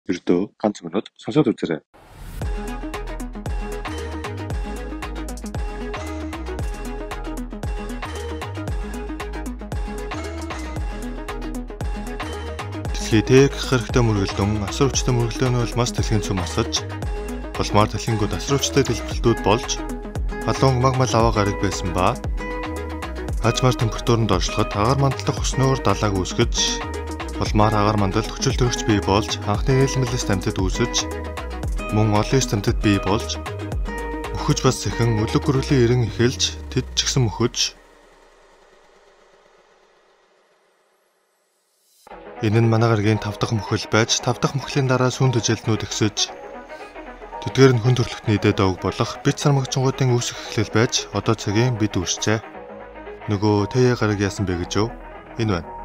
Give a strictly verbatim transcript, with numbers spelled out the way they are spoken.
Ердөө ганц минут сонсоод үзээрэй. Дэлхий тээх хэрэгтэй мөргөлдөн асар хүчтэй мөргөлдөөн бол маш дэлхийн цөм асаж улмаар дэлхийгүүд асар хүчтэй дэлбэрэлтүүд болж халуун магма лава гараг байсан ба хажмаар температуранд оршлоход агаар мандалдах өснөөр далааг үүсгэж улмаар агаар мандалд хүчил төрөгч бий болж анхны нээлмэлээс тамтад үүсэж мөн олон иш тамтад бий болж мөхөж бас сэхэн өлөг гөрөлийн ирэн эхэлж тэд ч гэсэн мөхөж энэ нь манай гарагийн тав дахь мөхөл байж тав дахь мөхлийн дараа сүүн төжөлтнүүд ихсэж тэдгээр нь хүн төрөлхтний дээд овог болох бит сармагчингуудын үүсэх эхлэл байж одоо цагийн бид үүсчээ. Нөгөө тэе гараг яасан бэ гэж юу? Энэ байна.